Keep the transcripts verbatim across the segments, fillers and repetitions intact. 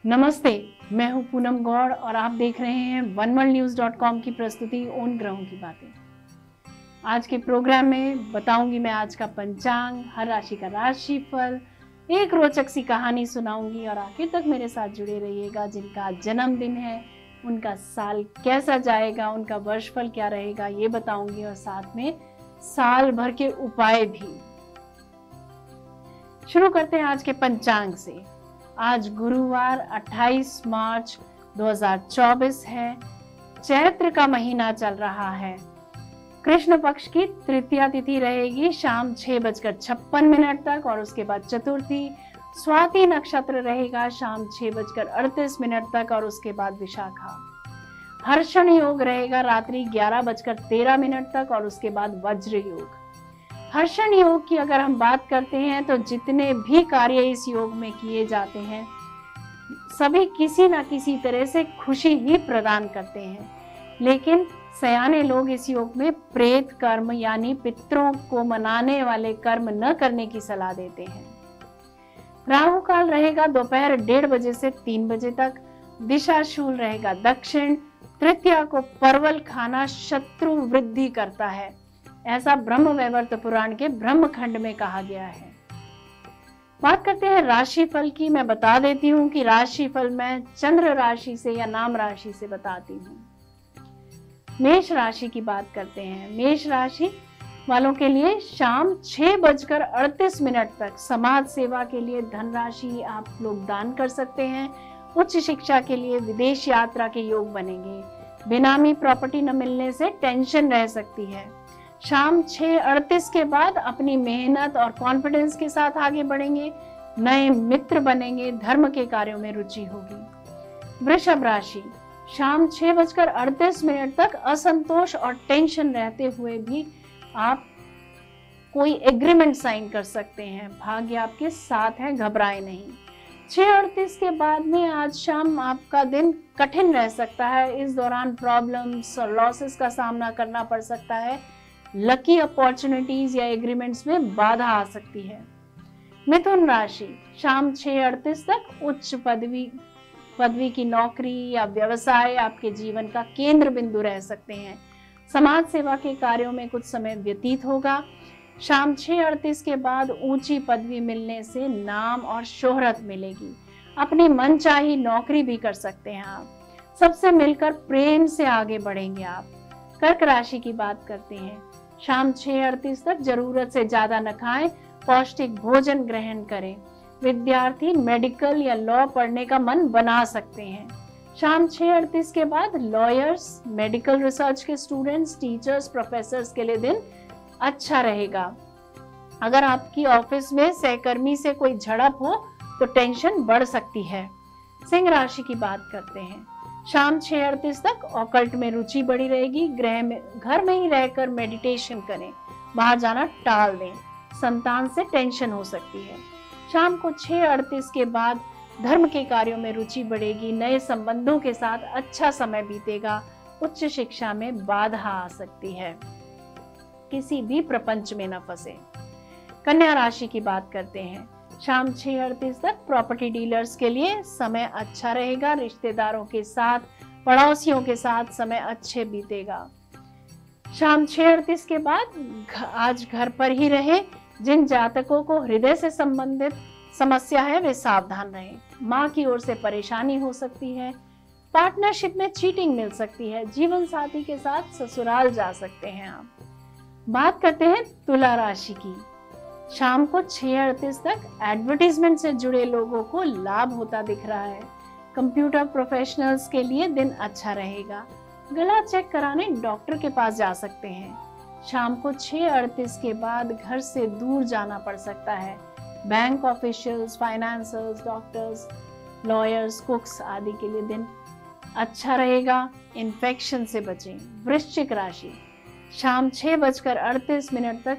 नमस्ते, मैं हूं पूनम गौड़ और आप देख रहे हैं one world news dot com की प्रस्तुति उन ग्रहों की बातें। आज के प्रोग्राम में बताऊंगी मैं आज का पंचांग, हर राशि का राशि फल, एक रोचक सी कहानी सुनाऊंगी और आखिर तक मेरे साथ जुड़े रहिएगा। जिनका जन्मदिन है उनका साल कैसा जाएगा, उनका वर्षफल क्या रहेगा ये बताऊंगी और साथ में साल भर के उपाय भी। शुरू करते हैं आज के पंचांग से। आज गुरुवार अट्ठाईस मार्च दो हज़ार चौबीस है। चैत्र का महीना चल रहा है। कृष्ण पक्ष की तृतीया तिथि रहेगी शाम छह बजकर छप्पन मिनट तक और उसके बाद चतुर्थी। स्वाति नक्षत्र रहेगा शाम छह बजकर अड़तीस मिनट तक और उसके बाद विशाखा। हर्षण योग रहेगा रात्रि ग्यारह बजकर तेरह मिनट तक और उसके बाद वज्र योग। हर्षण योग की अगर हम बात करते हैं तो जितने भी कार्य इस योग में किए जाते हैं सभी किसी ना किसी तरह से खुशी ही प्रदान करते हैं, लेकिन सयाने लोग इस योग में प्रेत कर्म यानी पितरों को मनाने वाले कर्म न करने की सलाह देते हैं। राहु काल रहेगा दोपहर डेढ़ बजे से तीन बजे तक। दिशा शूल रहेगा दक्षिण। तृतीया को परवल खाना शत्रु वृद्धि करता है, ऐसा ब्रह्म वैवर्त पुराण के ब्रह्म खंड में कहा गया है। बात करते हैं राशि फल की। मैं बता देती हूँ कि राशि फल मैं चंद्र राशि से या नाम राशि से बताती हूँ। मेष राशि की बात करते हैं। मेष राशि वालों के लिए शाम छह बजकर अड़तीस मिनट तक समाज सेवा के लिए धनराशि आप लोग दान कर सकते हैं। उच्च शिक्षा के लिए विदेश यात्रा के योग बनेंगे। बेनामी प्रॉपर्टी न मिलने से टेंशन रह सकती है। शाम छह अड़तीस के बाद अपनी मेहनत और कॉन्फिडेंस के साथ आगे बढ़ेंगे। नए मित्र बनेंगे। धर्म के कार्यों में रुचि होगी। वृषभ राशि शाम छह बजकर अड़तीस मिनट तक असंतोष और टेंशन रहते हुए भी आप कोई एग्रीमेंट साइन कर सकते हैं। भाग्य आपके साथ है, घबराए नहीं। छह अड़तीस के बाद में आज शाम आपका दिन कठिन रह सकता है। इस दौरान प्रॉब्लम्स और लॉसेस का सामना करना पड़ सकता है। लकी अपॉर्चुनिटीज या एग्रीमेंट्स में बाधा आ सकती है। मिथुन राशि शाम छह अड़तीस तक उच्च पदवी पदवी की नौकरी या व्यवसाय आपके जीवन का केंद्र बिंदु रह सकते हैं। समाज सेवा के कार्यों में कुछ समय व्यतीत होगा। शाम छह अड़तीस के बाद ऊंची पदवी मिलने से नाम और शोहरत मिलेगी। अपनी मनचाही नौकरी भी कर सकते हैं आप। सबसे मिलकर प्रेम से आगे बढ़ेंगे आप। कर्क राशि की बात करते हैं। शाम छह अड़तीस तक जरूरत से ज्यादा न खाएं, पौष्टिक भोजन ग्रहण करें। विद्यार्थी मेडिकल या लॉ पढ़ने का मन बना सकते हैं। शाम छह अड़तीस के बाद लॉयर्स, मेडिकल रिसर्च के स्टूडेंट्स, टीचर्स, प्रोफेसर्स के लिए दिन अच्छा रहेगा। अगर आपकी ऑफिस में सहकर्मी से कोई झड़प हो तो टेंशन बढ़ सकती है। सिंह राशि की बात करते हैं। शाम छह अड़तीस तक ऑकल्ट में रुचि बढ़ी रहेगी। गृह में घर में ही रहकर मेडिटेशन करें। बाहर जाना टाल दें। संतान से टेंशन हो सकती है। शाम को छह अड़तीस के बाद धर्म के कार्यों में रुचि बढ़ेगी। नए संबंधों के साथ अच्छा समय बीतेगा। उच्च शिक्षा में बाधा आ सकती है। किसी भी प्रपंच में न फंसे। कन्या राशि की बात करते हैं। शाम छह अड़तीस तक प्रॉपर्टी डीलर्स के लिए समय अच्छा रहेगा। रिश्तेदारों के साथ, पड़ोसियों के साथ समय अच्छे बीतेगा। शाम छह अड़तीस के बाद आज घर पर ही रहे। जिन जातकों को हृदय से संबंधित समस्या है वे सावधान रहें। माँ की ओर से परेशानी हो सकती है। पार्टनरशिप में चीटिंग मिल सकती है। जीवन साथी के साथ ससुराल जा सकते हैं आप। बात करते हैं तुला राशि की। शाम को छह अड़तीस तक एडवर्टीजमेंट से जुड़े लोगों को लाभ होता दिख रहा है। कंप्यूटर प्रोफेशनल्स के लिए दिन अच्छा रहेगा। गला चेक कराने डॉक्टर के पास जा सकते हैं। शाम को छह अड़तीस के बाद घर से दूर जाना पड़ सकता है। Bank officials, financers, doctors, lawyers, cooks आदि के लिए दिन अच्छा रहेगा। इन्फेक्शन से बचें। वृश्चिक राशि शाम छह बजकर अड़तीस मिनट तक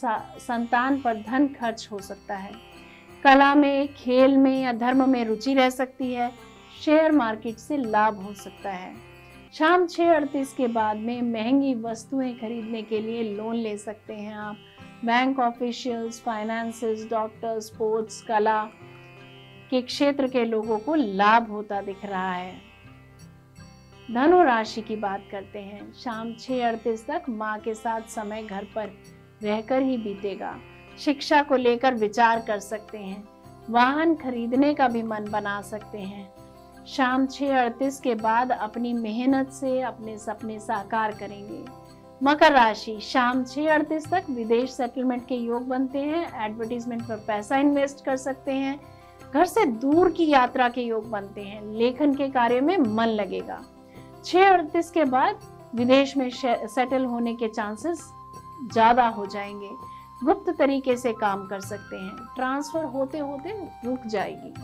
संतान पर धन खर्च हो सकता है। कला में, खेल में या धर्म में रुचि रह सकती है। शेयर मार्केट से लाभ हो सकता है। शाम छह अड़तीस के बाद में महंगी वस्तुएं खरीदने के लिए लोन ले सकते हैं आप। Bank officials, finances, doctor, sports, कला के क्षेत्र के लोगों को लाभ होता दिख रहा है। धनु राशि की बात करते हैं। शाम छह अड़तीस तक माँ के साथ समय घर पर रहकर ही बीतेगा। शिक्षा को लेकर विचार कर सकते हैं। वाहन खरीदने का भी मन बना सकते हैं। शाम छह अड़तीस के बाद अपनी मेहनत से अपने सपने साकार करेंगे। मकर राशि, शाम छह अड़तीस तक विदेश सेटलमेंट के योग बनते हैं। एडवर्टीजमेंट पर पैसा इन्वेस्ट कर सकते हैं। घर से दूर की यात्रा के योग बनते हैं। लेखन के कार्य में मन लगेगा। छह अड़तीस के बाद विदेश में सेटल होने के चांसेस ज्यादा हो जाएंगे। गुप्त तरीके से काम कर सकते हैं। ट्रांसफर होते होते रुक जाएगी।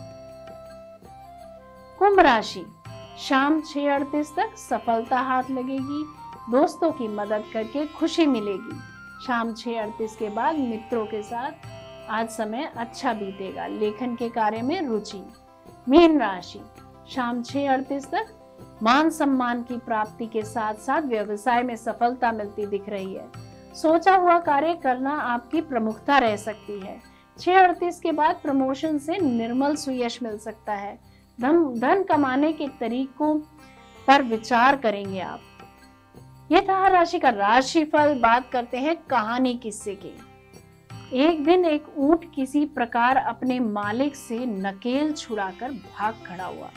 कुंभ राशि, शाम छह अड़तीस तक सफलता हाथ लगेगी। दोस्तों की मदद करके खुशी मिलेगी। शाम छह अड़तीस के बाद मित्रों के साथ आज समय अच्छा बीतेगा। लेखन के कार्य में रुचि। मीन राशि, शाम छह अड़तीस तक मान सम्मान की प्राप्ति के साथ साथ व्यवसाय में सफलता मिलती दिख रही है। सोचा हुआ कार्य करना आपकी प्रमुखता रह सकती है। छह अड़तीस के बाद प्रमोशन से निर्मल सुयश मिल सकता है। धन धन कमाने के तरीकों पर विचार करेंगे आप। ये था राशि का राशिफल। बात करते हैं कहानी किस्से की। एक दिन एक ऊंट किसी प्रकार अपने मालिक से नकेल छुड़ाकर भाग खड़ा हुआ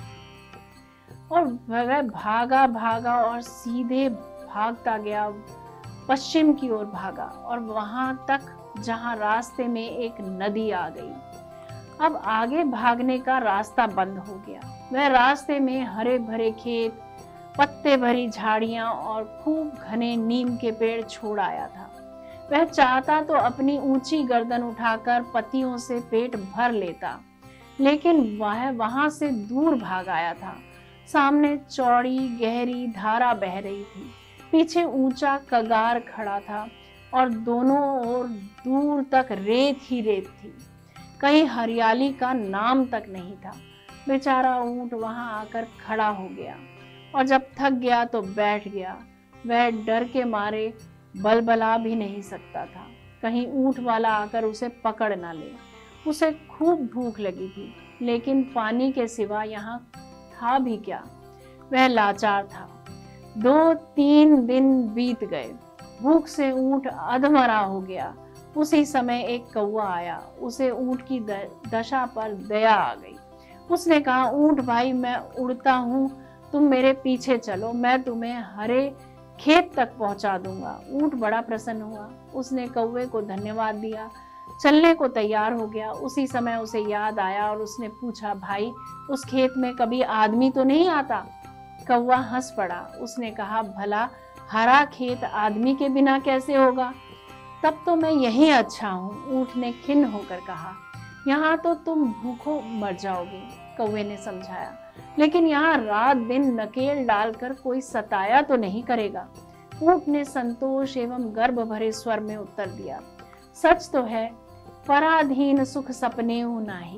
और वह भागा भागा और सीधे भागता गया, पश्चिम की ओर भागा और वहां तक जहां रास्ते में एक नदी आ गई। अब आगे भागने का रास्ता बंद हो गया। वह रास्ते में हरे भरे खेत, पत्ते भरी झाड़ियां और खूब घने नीम के पेड़ छोड़ आया था। वह चाहता तो अपनी ऊंची गर्दन उठाकर पत्तियों से पेट भर लेता, लेकिन वह वहां से दूर भाग आया था। सामने चौड़ी गहरी धारा बह रही थी। पीछे ऊंचा कगार खड़ा था और दोनों ओर दूर तक रेत ही रेत थी। कहीं हरियाली का नाम तक नहीं था। बेचारा ऊंट वहां आकर खड़ा हो गया और जब थक गया तो बैठ गया। वह डर के मारे बलबला भी नहीं सकता था, कहीं ऊंट वाला आकर उसे पकड़ ना ले। उसे खूब भूख लगी थी, लेकिन पानी के सिवा यहाँ था भी क्या। वह लाचार था। दो तीन दिन बीत गए। भूख से ऊंट अधमरा हो गया। उसी समय एक कौवा आया। उसे ऊंट की दशा पर दया आ गई। उसने कहा, ऊंट भाई, मैं उड़ता हूँ, तुम मेरे पीछे चलो, मैं तुम्हें हरे खेत तक पहुंचा दूंगा। ऊंट बड़ा प्रसन्न हुआ। उसने कौवे को धन्यवाद दिया, चलने को तैयार हो गया। उसी समय उसे याद आया और उसने पूछा, भाई, उस खेत में कभी आदमी तो नहीं आता? कौवा हंस पड़ा। उसने कहा, भला हरा खेत आदमी के बिना कैसे होगा? तब तो मैं यही अच्छा हूँ। ऊंट ने खिन्न होकर कहा, यहाँ तो तुम भूखों मर जाओगे। कौवे ने समझाया, लेकिन यहाँ रात दिन नकेल डालकर कोई सताया तो नहीं करेगा। ऊंट ने संतोष एवं गर्व भरे स्वर में उत्तर दिया, सच तो है, पराधीन सुख सपने हो नाही।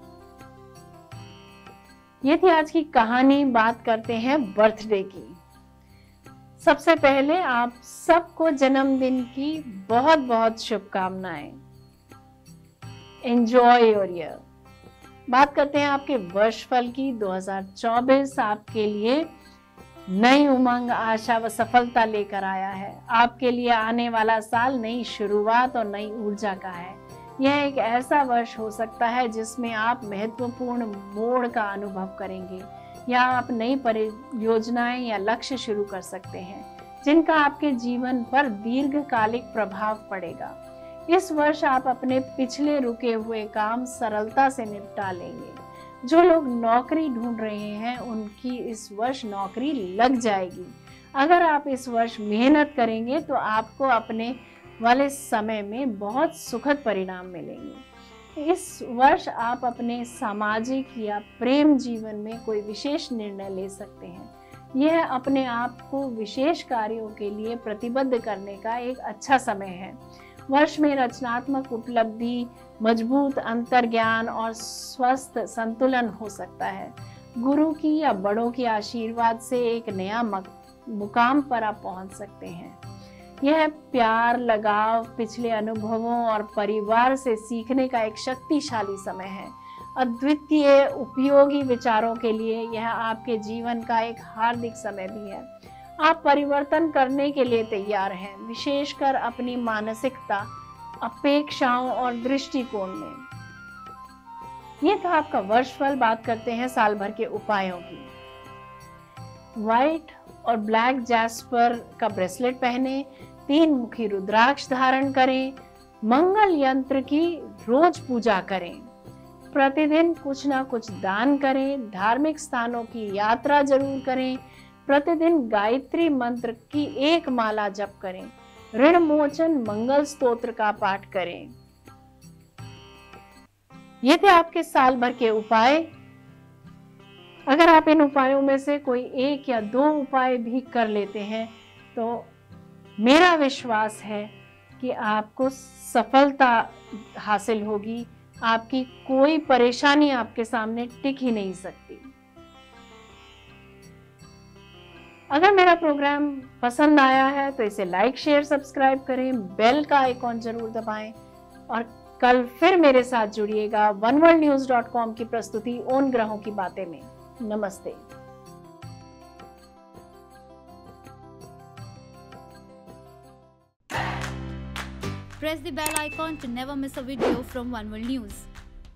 ये थी आज की कहानी। बात करते हैं बर्थडे की। सबसे पहले आप सबको जन्मदिन की बहुत बहुत शुभकामनाएं। Enjoy your year. बात करते हैं आपके वर्षफल की। दो हज़ार चौबीस आपके लिए नई उमंग, आशा व सफलता लेकर आया है। आपके लिए आने वाला साल नई शुरुआत और नई ऊर्जा का है। यह एक ऐसा वर्ष हो सकता है जिसमें आप महत्वपूर्ण मोड़ का अनुभव करेंगे या आप नई परियोजनाएं या लक्ष्य शुरू कर सकते हैं जिनका आपके जीवन पर दीर्घकालिक प्रभाव पड़ेगा। इस वर्ष आप अपने पिछले रुके हुए काम सरलता से निपटा लेंगे। जो लोग नौकरी ढूंढ रहे हैं उनकी इस वर्ष नौकरी लग जाएगी। अगर आप इस वर्ष मेहनत करेंगे तो आपको अपने वाले समय में बहुत सुखद परिणाम मिलेंगे। इस वर्ष आप अपने सामाजिक या प्रेम जीवन में कोई विशेष निर्णय ले सकते हैं। यह अपने आप को विशेष कार्यों के लिए प्रतिबद्ध करने का एक अच्छा समय है। वर्ष में रचनात्मक उपलब्धि, मजबूत अंतर्ज्ञान और स्वस्थ संतुलन हो सकता है। गुरु की या बड़ों की आशीर्वाद से एक नया मुकाम पर आप पहुंच सकते हैं। यह प्यार, लगाव, पिछले अनुभवों और परिवार से सीखने का एक शक्तिशाली समय है। अद्वितीय उपयोगी विचारों के लिए यह आपके जीवन का एक हार्दिक समय भी है। आप परिवर्तन करने के लिए तैयार हैं, विशेषकर अपनी मानसिकता, अपेक्षाओं और दृष्टिकोण में। ये तो आपका वर्षफल। बात करते हैं साल भर के उपायों की। व्हाइट और ब्लैक जैस्पर का ब्रेसलेट पहने, तीन मुखी रुद्राक्ष धारण करें, मंगल यंत्र की रोज पूजा करें, प्रतिदिन कुछ ना कुछ दान करें, धार्मिक स्थानों की यात्रा जरूर करें, प्रतिदिन गायत्री मंत्र की एक माला जप करें, ऋण मोचन मंगल स्तोत्र का पाठ करें। ये थे आपके साल भर के उपाय। अगर आप इन उपायों में से कोई एक या दो उपाय भी कर लेते हैं तो मेरा विश्वास है कि आपको सफलता हासिल होगी। आपकी कोई परेशानी आपके सामने टिक ही नहीं सकती। अगर मेरा प्रोग्राम पसंद आया है तो इसे लाइक, शेयर, सब्सक्राइब करें, बेल का आइकॉन जरूर दबाएं और कल फिर मेरे साथ जुड़िएगा one world news dot com की प्रस्तुति उन ग्रहों की बातें में। नमस्ते। Press the bell icon to never miss a video from One World News.